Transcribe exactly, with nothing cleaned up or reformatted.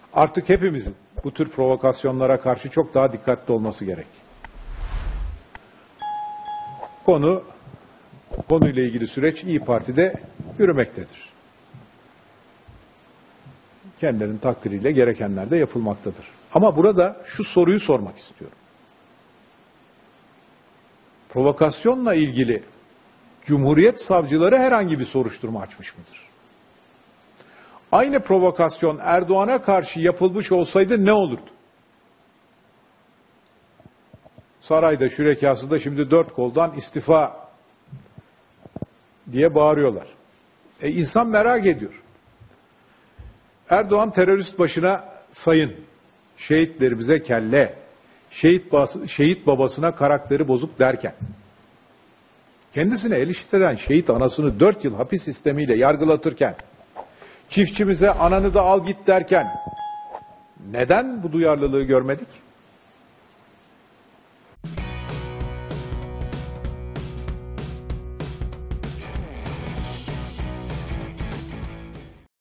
Artık hepimizin bu tür provokasyonlara karşı çok daha dikkatli olması gerek. Konu, konuyla ilgili süreç İYİ Parti'de yürümektedir. Kendilerinin takdiriyle gerekenler de yapılmaktadır. Ama burada şu soruyu sormak istiyorum. Provokasyonla ilgili Cumhuriyet savcıları herhangi bir soruşturma açmış mıdır? Aynı provokasyon Erdoğan'a karşı yapılmış olsaydı ne olurdu? Sarayda, şürekası da şimdi dört koldan istifa diye bağırıyorlar. E insan merak ediyor. Erdoğan terörist başına sayın, şehitlerimize kelle, şehit, bas- şehit babasına karakteri bozuk derken, kendisine el işleten şehit anasını dört yıl hapis sistemiyle yargılatırken, çiftçimize ananı da al git derken, neden bu duyarlılığı görmedik?